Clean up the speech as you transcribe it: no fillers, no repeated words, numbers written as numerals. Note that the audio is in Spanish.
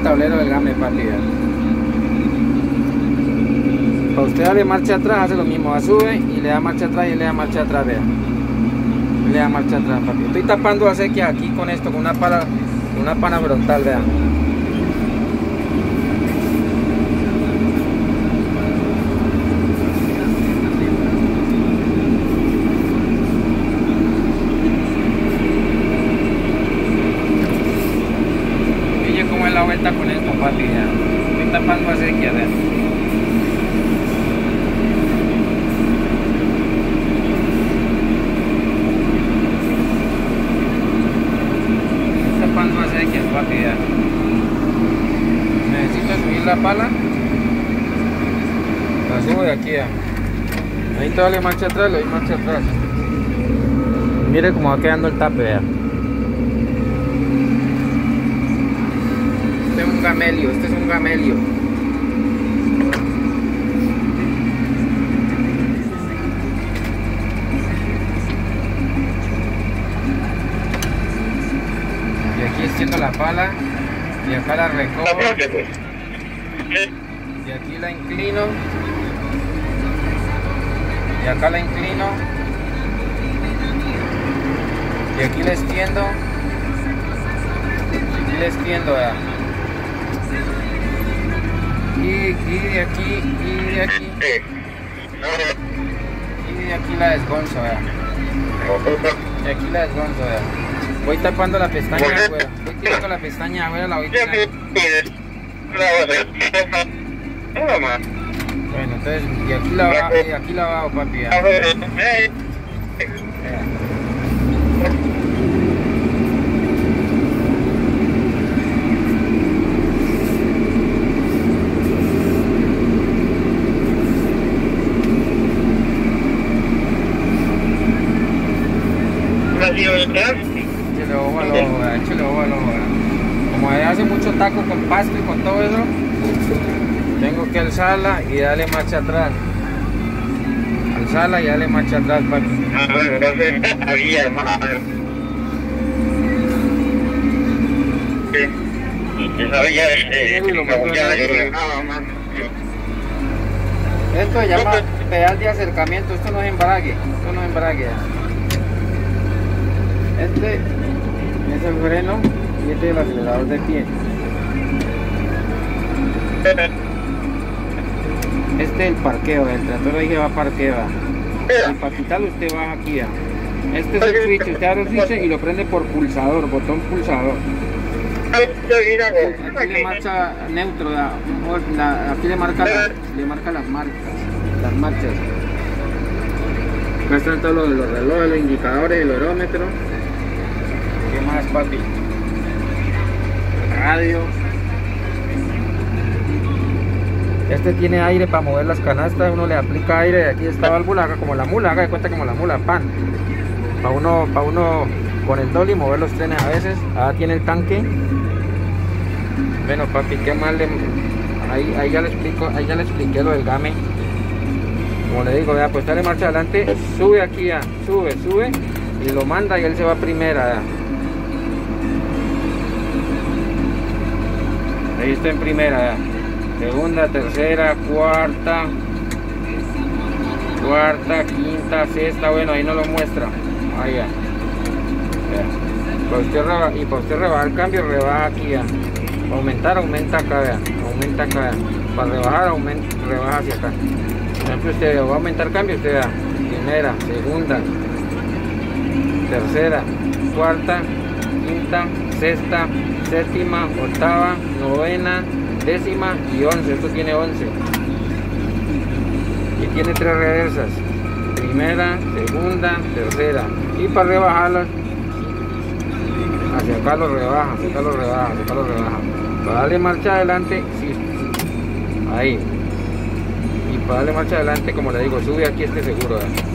tablero del game, papi. Para usted darle marcha atrás, hace lo mismo, sube y le da marcha atrás y le da marcha atrás, vea. Le da marcha atrás, papi. Estoy tapando acequia aquí con esto, con una pana frontal, vea. Fíjate cómo es la vuelta con esto, papi, vea. Estoy tapando acequia, vea. Papi, ya. Necesito subir la pala, la subo de aquí ya. Ahí te vale marcha atrás, le doy marcha atrás. Mire cómo va quedando el tape ya. Este es un gamelio, este es un gamelio. Extiendo la pala y acá la recojo y aquí la inclino y acá la inclino y aquí la extiendo ya. Y de aquí y de aquí y de aquí la desgonzo ya. Y aquí la desgonzo ya. Voy tapando la pestaña afuera. Voy tirando la pestaña afuera, la voy tirando. Bueno, entonces, y aquí la bajo, papi. Ya. Échale ojo al ojo. Como hace mucho taco con pasto y con todo eso, tengo que alzarla y darle marcha atrás. Alzarla y darle marcha atrás, papi. Esto se llama pedal de acercamiento, esto no es embrague, Este es el freno y este es el acelerador de pie. Este es el parqueo, el tractor ahí que va a parqueo. Y para quitarlo usted baja aquí. Este es el switch, usted abre el switch y lo prende por pulsador, botón pulsador. Aquí le marcha neutro, aquí le marca las marchas. Acá están todos los relojes, los indicadores, el orómetro. ¿Qué más, papi? Radio. Este tiene aire para mover las canastas, uno le aplica aire de aquí esta válvula, haga como la mula, haga de cuenta como la mula, pan. Para uno con el dolly mover los trenes a veces. Tiene el tanque. Bueno, papi, qué mal ahí ya le expliqué lo del game. Como le digo, vea, pues dale marcha adelante, sube aquí ya, sube y lo manda y él se va a primera ya. Ahí está en primera ya. Segunda, tercera, cuarta, quinta, sexta, bueno, ahí no lo muestra. Ahí ya. Para usted rebajar el cambio, rebaja aquí ya. Para aumentar, aumenta acá, vea. Aumenta acá, vea. Para rebajar, rebaja hacia acá. Por ejemplo, usted va a aumentar cambio, usted vea. Primera, segunda, tercera, cuarta, quinta, sexta, séptima, octava, novena, décima y 11. Esto tiene 11 y tiene 3 reversas: primera, segunda, tercera. Y para rebajarlas hacia acá lo rebaja, hacia acá lo rebaja. Para darle marcha adelante, sí, ahí. Y para darle marcha adelante, como le digo, sube aquí este seguro, ¿eh?